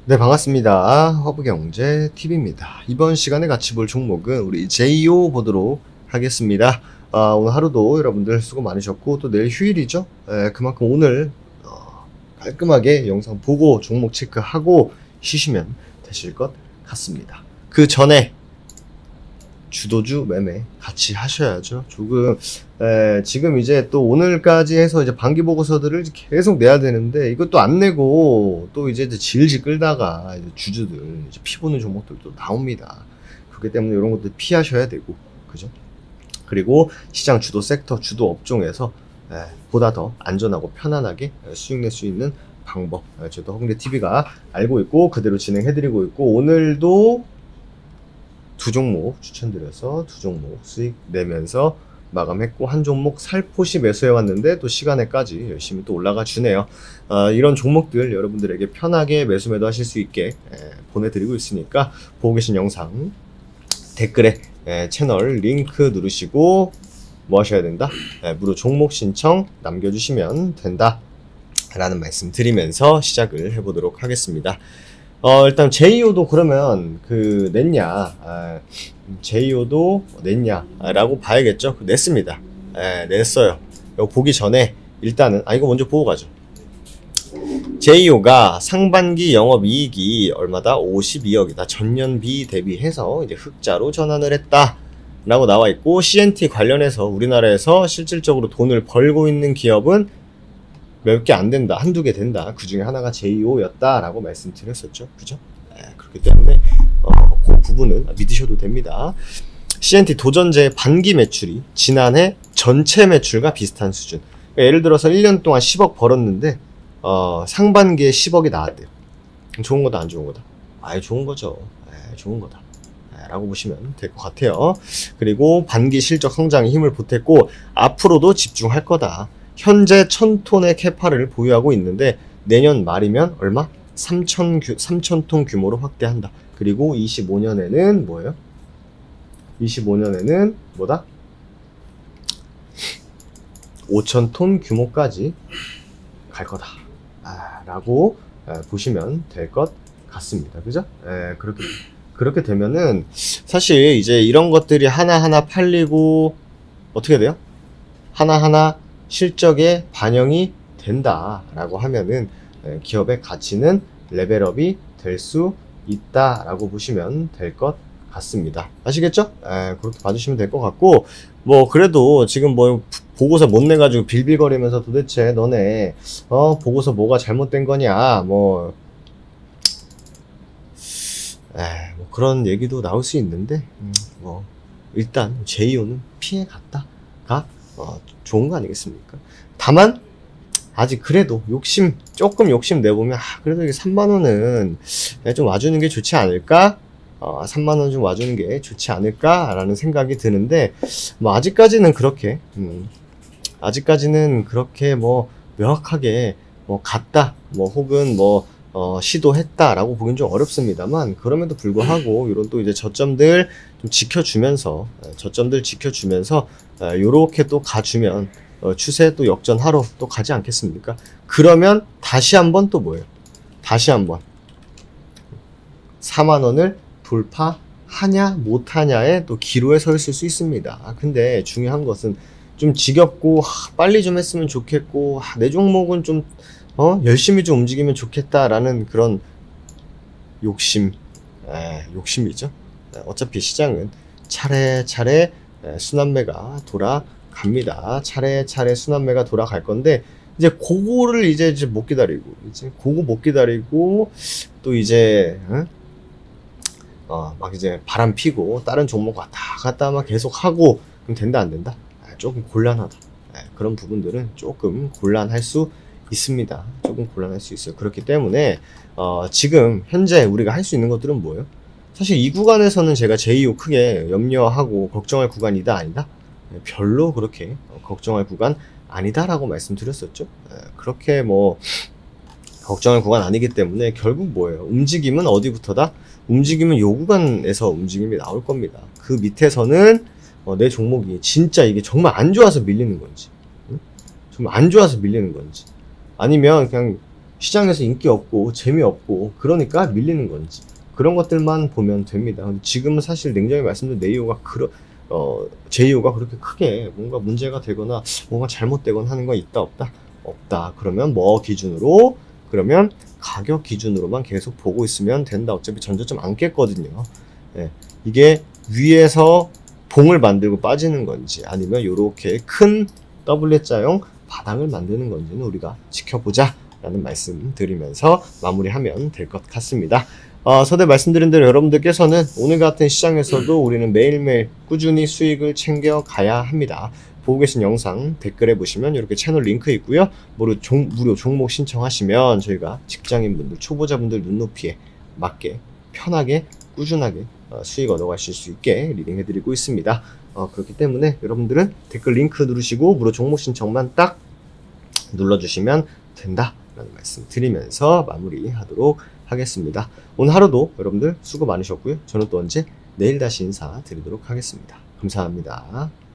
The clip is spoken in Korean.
네, 반갑습니다. 허브경제TV입니다. 이번 시간에 같이 볼 종목은 우리 JO 보도록 하겠습니다. 오늘 하루도 여러분들 수고 많으셨고, 또 내일 휴일이죠? 그만큼 오늘 깔끔하게 영상 보고 종목 체크하고 쉬시면 되실 것 같습니다. 그 전에 주도주 매매 같이 하셔야죠. 조금 지금 이제 또 오늘까지 해서 이제 반기 보고서들을 계속 내야 되는데 이것도 안 내고 또 이제 질질 끌다가 이제 주주들 이제 피 보는 종목들도 나옵니다. 그렇기 때문에 이런 것들 피하셔야 되고, 그죠? 그리고 시장 주도 섹터, 주도 업종에서 보다 더 안전하고 편안하게 수익 낼 수 있는 방법, 저도 허경제TV가 알고 있고 그대로 진행해드리고 있고, 오늘도 두 종목 추천드려서 두 종목 수익 내면서 마감했고, 한 종목 살포시 매수해 왔는데 또 시간에까지 열심히 또 올라가 주네요. 이런 종목들 여러분들에게 편하게 매수 매도 하실 수 있게 보내드리고 있으니까 보고 계신 영상 댓글에 채널 링크 누르시고 뭐 하셔야 된다? 무료 종목 신청 남겨주시면 된다 라는 말씀 드리면서 시작을 해보도록 하겠습니다. 일단 JO도 그러면 냈냐, JO도 냈냐라고 봐야겠죠. 냈습니다. 냈어요. 이거 보기 전에 일단은 이거 먼저 보고 가죠. JO가 상반기 영업이익이 얼마다? 52억이다. 전년비 대비해서 이제 흑자로 전환을 했다 라고 나와 있고, CNT 관련해서 우리나라에서 실질적으로 돈을 벌고 있는 기업은 몇 개 안 된다, 한두 개 된다. 그 중에 하나가 JO였다 라고 말씀드렸었죠. 그죠? 그렇기 때문에 그 부분은 믿으셔도 됩니다. CNT 도전제의 반기 매출이 지난해 전체 매출과 비슷한 수준. 그러니까 예를 들어서 1년 동안 10억 벌었는데 상반기에 10억이 나왔대요. 좋은 거다, 안 좋은 거다? 좋은 거죠. 좋은 거다 라고 보시면 될 것 같아요. 그리고 반기 실적 성장에 힘을 보탰고 앞으로도 집중할 거다. 현재 1000톤의 캐파를 보유하고 있는데 내년 말이면 얼마? 3000톤 규모로 확대한다. 그리고 25년에는 뭐예요? 25년에는 뭐다? 5000톤 규모까지 갈 거다 라고 보시면 될 것 같습니다. 그죠? 그렇게 되면은 사실 이제 이런 것들이 하나하나 팔리고 어떻게 돼요? 하나하나 실적에 반영이 된다라고 하면은 기업의 가치는 레벨업이 될 수 있다라고 보시면 될 것 같습니다. 아시겠죠? 그렇게 봐주시면 될 것 같고, 뭐 그래도 지금 뭐 보고서 못 내가지고 빌빌거리면서 도대체 너네 보고서 뭐가 잘못된 거냐 뭐 그런 얘기도 나올 수 있는데 뭐 일단 JO는 피해 갔다가 좋은 거 아니겠습니까? 다만 아직 그래도 조금 욕심 내보면 그래도 이게 3만원은 좀 와주는 게 좋지 않을까? 3만원 좀 와주는 게 좋지 않을까? 라는 생각이 드는데, 뭐 아직까지는 그렇게 뭐 명확하게 뭐 갔다 뭐 혹은 뭐 시도했다 라고 보긴 좀 어렵습니다만, 그럼에도 불구하고 이런 또 이제 저점들 좀 지켜주면서 요렇게 또 가주면 추세 또 역전하러 또 가지 않겠습니까? 그러면 다시 한번 또 뭐예요? 다시 한번 4만원을 돌파하냐 못하냐의 또 기로에 서 있을 수 있습니다. 근데 중요한 것은 좀 지겹고 빨리 좀 했으면 좋겠고 내 종목은 좀 열심히 좀 움직이면 좋겠다라는 그런 욕심이죠. 어차피 시장은 차례차례 순환매가 돌아갑니다. 차례차례 순환매가 돌아갈 건데, 이제 그거를 이제 못 기다리고, 또 이제 막 이제 바람 피고 다른 종목 왔다 갔다 막 계속 하고 그럼 된다 안 된다? 조금 곤란하다. 그런 부분들은 조금 곤란할 수 있습니다. 조금 곤란할 수 있어요. 그렇기 때문에 지금 현재 우리가 할 수 있는 것들은 뭐예요? 사실 이 구간에서는 제가 JO 크게 염려하고 걱정할 구간이다 아니다? 별로 그렇게 걱정할 구간 아니다 라고 말씀드렸었죠. 그렇게 뭐 걱정할 구간 아니기 때문에 결국 뭐예요? 움직임은 어디부터다? 움직임은 요 구간에서 움직임이 나올 겁니다. 그 밑에서는 내 종목이 진짜 이게 정말 안 좋아서 밀리는 건지, 정말 안 좋아서 밀리는 건지, 아니면 그냥 시장에서 인기 없고 재미없고 그러니까 밀리는 건지 그런 것들만 보면 됩니다. 근데 지금은 사실 냉정히 말씀드린 네이오가 제이오가 그렇게 크게 뭔가 문제가 되거나 뭔가 잘못되거나 하는 건 있다 없다? 없다. 그러면 뭐 기준으로? 그러면 가격 기준으로만 계속 보고 있으면 된다. 어차피 전저점 안 깼거든요. 예, 이게 위에서 봉을 만들고 빠지는 건지 아니면 이렇게 큰 W자형 바닥을 만드는 건지는 우리가 지켜보자 라는 말씀 드리면서 마무리하면 될 것 같습니다. 서두에 말씀드린 대로 여러분들께서는 오늘 같은 시장에서도 우리는 매일매일 꾸준히 수익을 챙겨 가야 합니다. 보고 계신 영상 댓글에 보시면 이렇게 채널 링크 있고요. 무료 종목 신청하시면 저희가 직장인분들, 초보자분들 눈높이에 맞게 편하게 꾸준하게 수익 얻어가실 수 있게 리딩해드리고 있습니다. 그렇기 때문에 여러분들은 댓글 링크 누르시고 무료 종목 신청만 딱 눌러주시면 된다라는 말씀 드리면서 마무리하도록 하겠습니다. 오늘 하루도 여러분들 수고 많으셨고요. 저는 또 언제 내일 다시 인사드리도록 하겠습니다. 감사합니다.